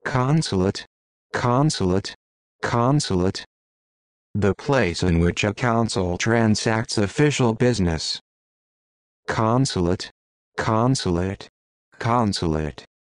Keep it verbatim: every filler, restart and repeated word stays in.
Consulate, consulate, consulate. The place in which a council transacts official business. Consulate, consulate, consulate.